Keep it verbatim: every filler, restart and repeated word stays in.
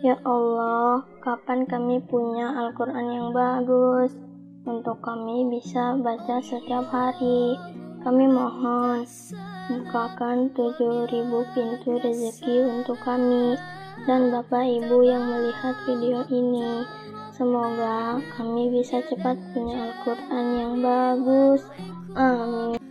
Ya Allah, kapan kami punya Al-Quran yang bagus untuk kami bisa baca setiap hari. Kami mohon, bukakan tujuh ribu pintu rezeki untuk kami dan Bapak Ibu yang melihat video ini. Semoga kami bisa cepat punya Al-Quran yang bagus. Amin.